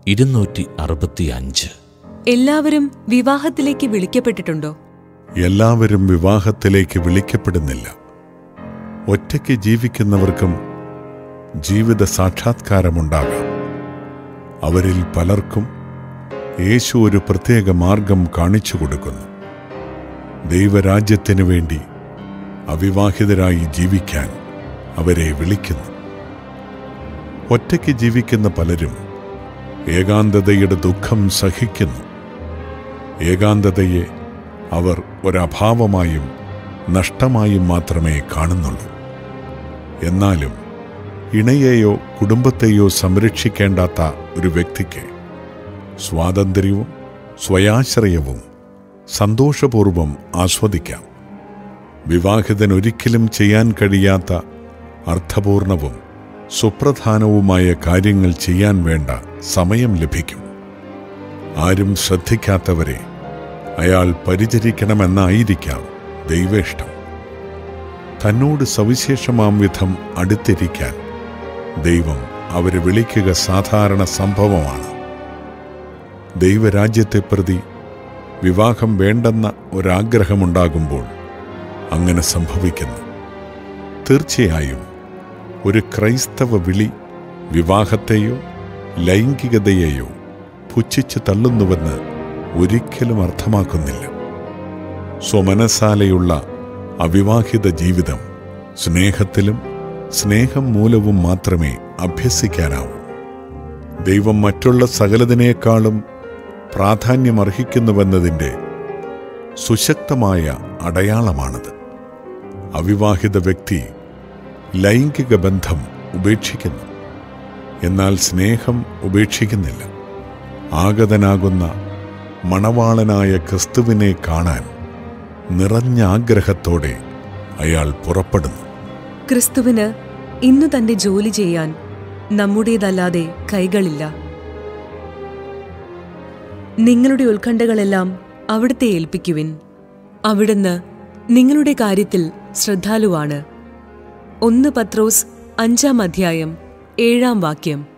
265. എല്ലാവരും വിവാഹത്തിലേക്ക് വിളിക്കപ്പെട്ടിട്ടുണ്ടോ? എല്ലാവരും വിവാഹത്തിലേക്ക് വിളിക്കപ്പെടുന്നില്ല. ഒറ്റയ്ക്ക് ജീവിക്കുന്നവർക്കും ജീവിത സാക്ഷാത്കാരമുണ്ടാകാം. അവരിൽ പലർക്കും യേശു ഒരു പ്രത്യേക മാർഗം കാണിച്ചു കൊടുക്കുന്നു. ദൈവരാജ്യത്തിനു വേണ്ടി അവിവാഹിതരായി ജീവിക്കാൻ അവരെ വിളിക്കുന്നു. ഒറ്റയ്ക്ക് ജീവിക്കുന്ന പലരും ഏകാന്തതയുടെ ദുഃഖം സഹിക്കുന്നു. ഏകാന്തതയെ അവർ ഒരഭാവമായും നഷ്ടമായും മാത്രമേ കാണുന്നുള്ളൂ. എന്നാലും ഇണയെയോ കുടുംബത്തെയോ സംരക്ഷിക്കേണ്ടാത്ത ഒരു വ്യക്തിക്ക് സ്വാതന്ത്ര്യവും സ്വയാശ്രയവും സന്തോഷപൂർവം ആസ്വദിക്കാം. വിവാഹിതനൊരിക്കലും ചെയ്യാൻ കഴിയാത്ത അർത്ഥപൂർണവും സുപ്രധാനവുമായ കാര്യങ്ങൾ ചെയ്യാൻ വേണ്ട സമയം ലഭിക്കും. ആരും ശ്രദ്ധിക്കാത്തവരെ അയാൾ പരിചരിക്കണമെന്നായിരിക്കാം ദൈവേഷ്ടം. തന്നോട് സവിശേഷമാം വിധം അടുത്തിരിക്കാൻ ദൈവം അവരെ വിളിക്കുക സാധാരണ സംഭവമാണ്. ദൈവരാജ്യത്തെ പ്രതി വിവാഹം വേണ്ടെന്ന ഒരാഗ്രഹമുണ്ടാകുമ്പോൾ അങ്ങനെ സംഭവിക്കുന്നു. തീർച്ചയായും ഒരു ക്രൈസ്തവ വിളി വിവാഹത്തെയോ ലൈംഗികതയെയോ പുച്ഛിച്ച് തള്ളുന്നുവെന്ന് ഒരിക്കലും അർത്ഥമാക്കുന്നില്ല. സ്വമനസാലെയുള്ള അവിവാഹിത ജീവിതം സ്നേഹത്തിലും സ്നേഹം മൂലവും മാത്രമേ അഭ്യസിക്കാനാവൂ. ദൈവം മറ്റുള്ള സകലതിനേക്കാളും പ്രാധാന്യമർഹിക്കുന്നുവെന്നതിൻ്റെ സുശക്തമായ അടയാളമാണത്. അവിവാഹിത വ്യക്തി ലൈംഗിക ബന്ധം ഉപേക്ഷിക്കുന്നു, എന്നാൽ സ്നേഹം ഉപേക്ഷിക്കുന്നില്ല. ആഗതനാകുന്ന മണവാളനായ ക്രിസ്തുവിനെ കാണാൻ നിറഞ്ഞ ആഗ്രഹത്തോടെ അയാൾ പുറപ്പെടുന്നു. ക്രിസ്തുവിന് ഇന്നു തന്റെ ജോലി ചെയ്യാൻ നമ്മുടേതല്ലാതെ കൈകളില്ല. നിങ്ങളുടെ ഉത്കണ്ഠകളെല്ലാം അവിടുത്തെ ഏൽപ്പിക്കുവിൻ. അവിടുന്ന് നിങ്ങളുടെ കാര്യത്തിൽ ശ്രദ്ധാലുവാണ്. 1 പത്രോസ് 5-ാം അധ്യായം 7-ാം വാക്യം.